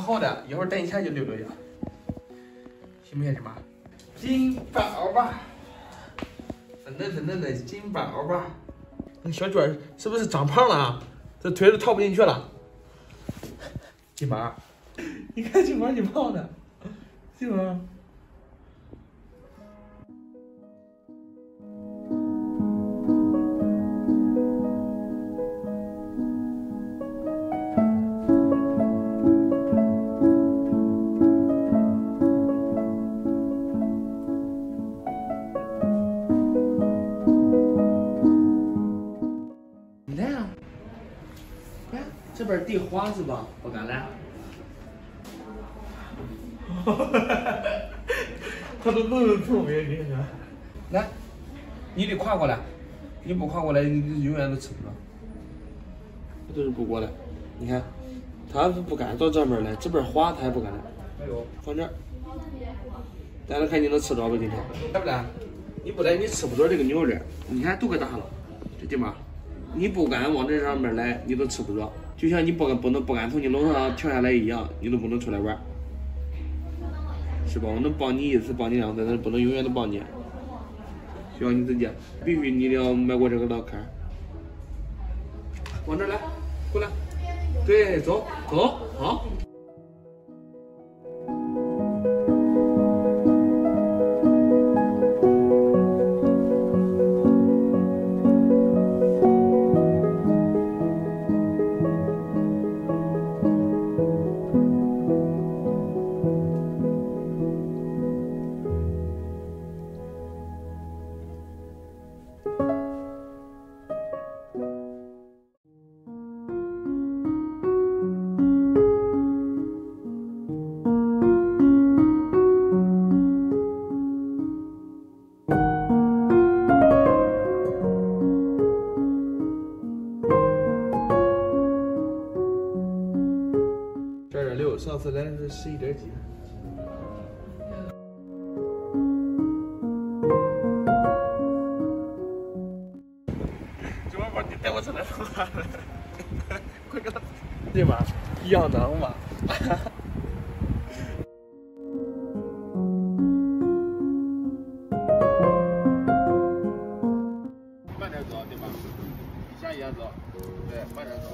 好的，一会儿等一下就溜溜去，行不行，亲妈？金宝宝，粉嫩的金宝宝。那小卷是不是长胖了啊？这腿都套不进去了。金宝，你看金宝你胖的，金宝。这边地花是吧？不敢来。他都那么聪明，你看。来，你得跨过来，你不跨过来，你永远都吃不着。这都是不过来，你看，他不敢到这边来，这边花他也不敢来。哎呦，放这儿。咱来看你能吃着不？今天来不来？你不来，你吃不着这个牛肉。你看都可大了，这地方，你不敢往这上面来，你都吃不着。就像你不敢从你楼上跳下来一样，你都不能出来玩，是吧？我能帮你一次，帮你两次，但是不能永远的帮你。需要你自己，必须你要迈过这个老坎。往这来，过来，对，走，好。12.6，上次来是11.几。九宝宝，你带我出来干嘛？快给他，对吗？一样的嘛。慢点走，对吧？一下一下走，对，慢点走，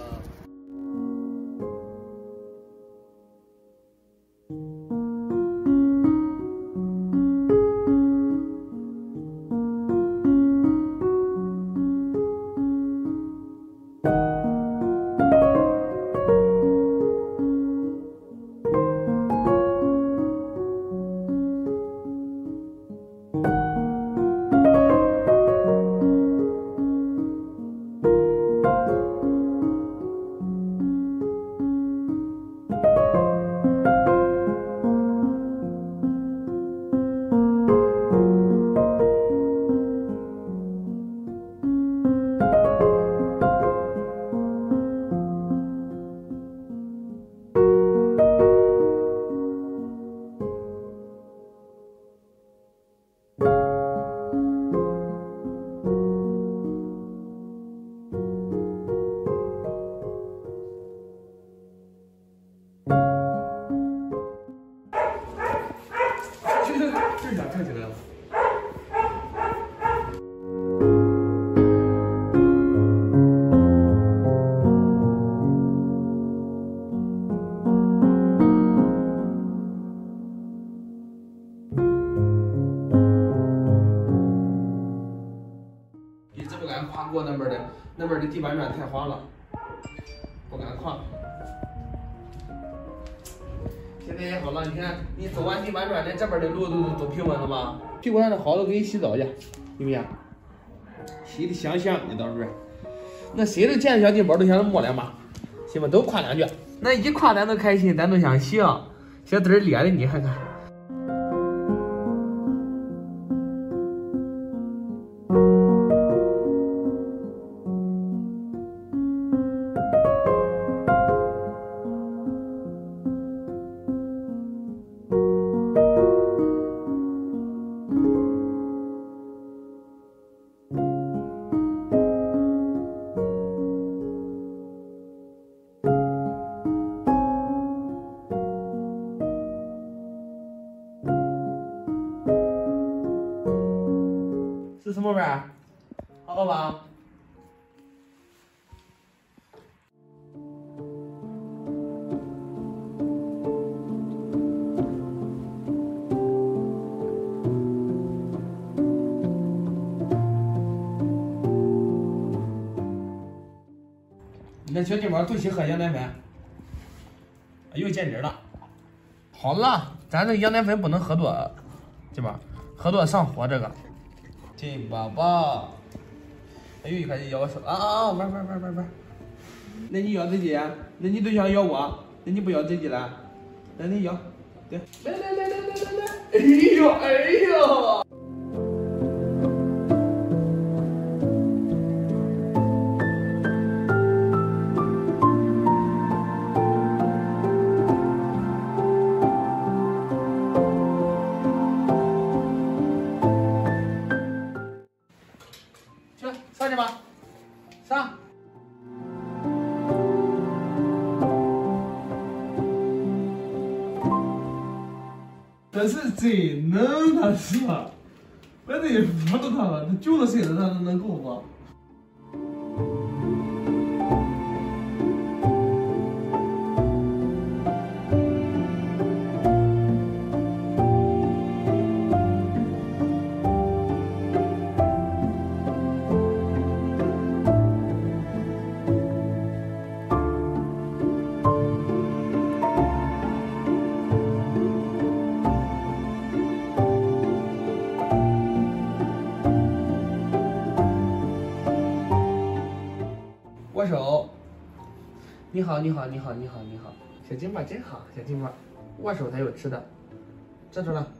这咋跳起来了？一直不敢跨过那边的地板砖太滑了，不敢跨。现在也好了，你看你走完地板砖的这边的路都平稳了吧？屁股上的好都给你洗澡去，行不行？洗的香香的，到时候。那谁都见着小金宝都想摸两把，行吧？都夸两句。那一夸咱都开心，咱都想笑。小嘚儿咧的，你看看。 宝贝儿，好吧？你看小金毛都喜喝羊奶粉，又见人了。好了，咱这羊奶粉不能喝多，金毛喝多上火这个。金宝宝，哎呦，一开始咬我手玩。那你咬自己啊？那你都想咬我？那你不咬自己了？那你咬，对，来，哎呦！去上去吧，上。这是真能，他是，我得扶着他了，他就着身子他能够不？握手，你好，小金宝真好，小金宝握手才有吃的，站住了。